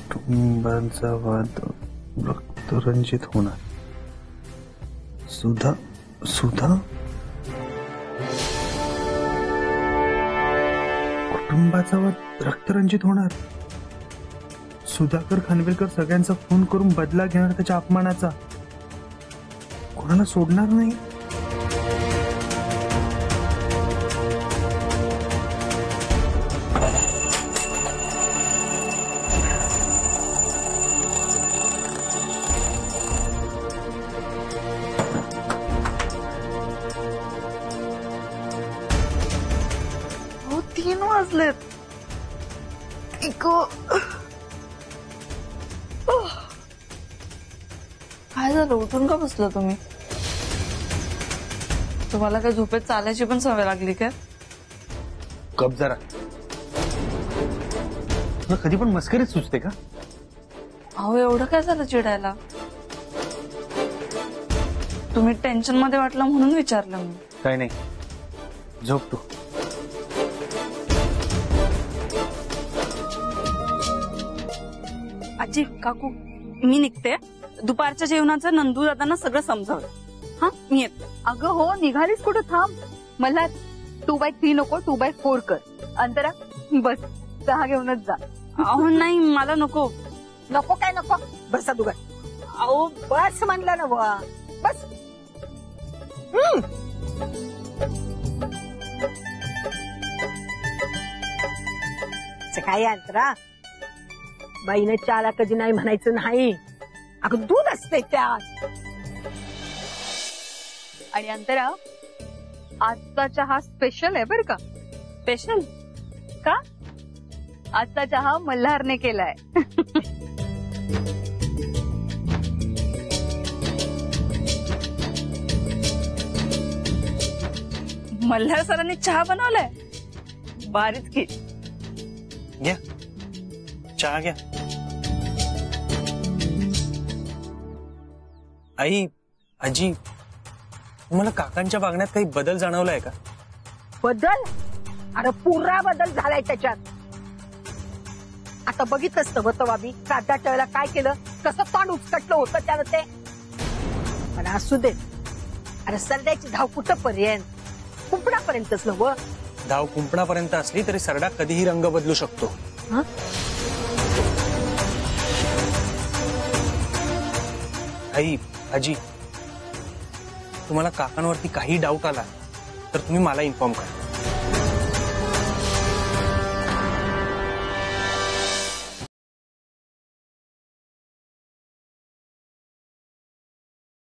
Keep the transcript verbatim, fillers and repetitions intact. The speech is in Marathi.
कुटुंबाचा वाद रक्तरंजित होणार. सुधा सुधा कुटुंबाचा वाद रक्तरंजित होणार. सुधाकर खानविलकर सगळ्यांचा फोन करून बदला घेणार त्याच्या अपमानाचा. कोणाला सोडणार नाही. हो तीन वाजलेत. काय झालं, उठून का बसला तुम्ही? तुम्हाला काय झोपेत चालायची पण सवय लागली काय? गप जरा. तुला कधी पण मस्करीच सुचते का? अहो एवढं काय झालं चिडायला? तुम्ही टेन्शन मध्ये वाटलं म्हणून विचारलं मी. काय नाही, झोप तू. आजी काकू मी निघते. दुपारच्या जेवणाचं नंदू दादांना सगळं समजावलं. हा मी येते. अगं हो, निघालीस कुठं? थांब. मला टू बाय थ्री नको, टू बाय फोर कर. अंतरा बस चहा घेऊनच जा. अहो नाही मला नको. नको काय नको? बसा दुगा. अहो बस म्हणलं ना बुवा, बस. काय अंतरा, बाईनं चहाला कधी नाही म्हणायचं नाही. अगं दूध असते त्यात. आणि अंतरा आजचा चहा स्पेशल आहे बर का. स्पेशल का? आजचा चहा मल्हारने केलाय. मल्हार सरांनी चहा बनवलाय? भारीच की. घ्या चहा घ्या. आई आजी, तुम्हाला काकांच्या वागण्यात काही बदल जाणवलाय का? बदल? अरे पुरा बदल झालाय त्याच्यात. आता बघितलंच तर बतवाबी श्राद्धाच्या वेळेला काय केलं, कसं तोंड उचकटलं होतं त्यानं ते. पण असू दे. अरे सरड्याची धाव कुठपर्यंत? कुंपणापर्यंतच नव्ह. धाव कुंपणापर्यंत असली तरी सरडा कधीही रंग बदलू शकतो. आई आजी, तुम्हाला काकांवरती काही डाऊट आला तर तुम्ही मला इन्फॉर्म करा.